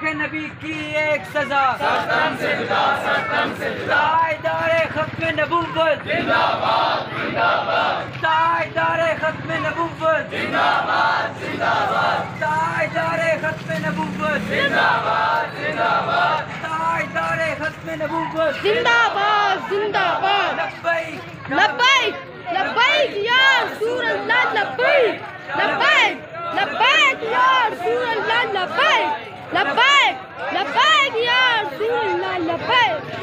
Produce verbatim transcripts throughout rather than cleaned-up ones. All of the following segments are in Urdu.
گستاخ نبی کی ایک سزا، سرتن سے جدا سرتن سے جدا، تاجدار ختم نبوت زندہ باد زندہ باد، تاجدار ختم نبوت زندہ باد زندہ باد، تاجدار ختم نبوت زندہ باد زندہ باد، تاجدار ختم نبوت زندہ باد زندہ باد، لبیک لبیک لبیک یا رسول اللہ، لبیک لبیک لبیک یا رسول اللہ، لبیک لبیک لبیک یا رسول اللہ، لبیک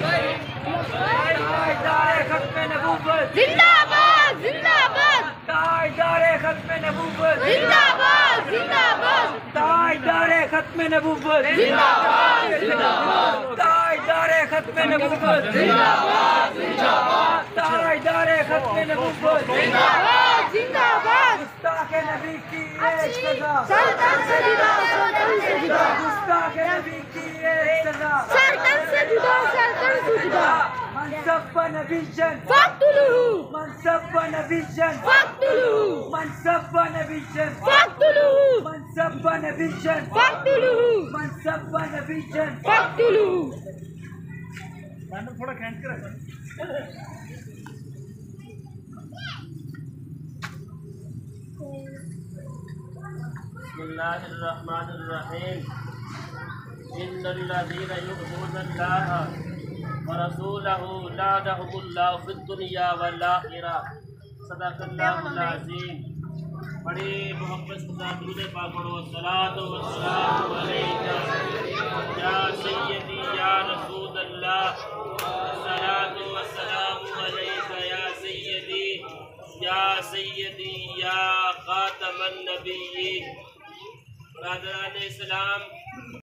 تاجدار ختم نبوت، زندہ باد زندہ باد، تاجدار ختم نبوت، زندہ باد زندہ باد، تاجدار ختم نبوت، زندہ باد زندہ باد، تاجدار ختم نبوت، زندہ باد زندہ باد، تاجدار ختم نبوت، زندہ باد زندہ باد، گستاخ نبی کی ایک سزا، سرتن سے جدا سرتن سے جدا، گستاخ نبی کی ایک سزا، سرتن سے جدا سرتن سے جدا، منصب نبیشن فاقتلوه منصب نبیشن فاقتلوه منصب نبیشن فاقتلوه منصب نبیشن فاقتلوه منصب نبیشن فاقتلوه. بسم اللہ الرحمن الرحیم، ان الذین یؤذون اللہ ورسولہ لعنہم اللہ فی الدنیا والآخرہ، صدق اللہ العظیم. بڑی محبت کے ساتھ درود پاک پڑھو. الصلاۃ والسلام علیک یا سیدی یا رسول اللہ، الصلاۃ والسلام علیک یا سیدی یا سیدی یا خاتم النبیین. برادران اسلام،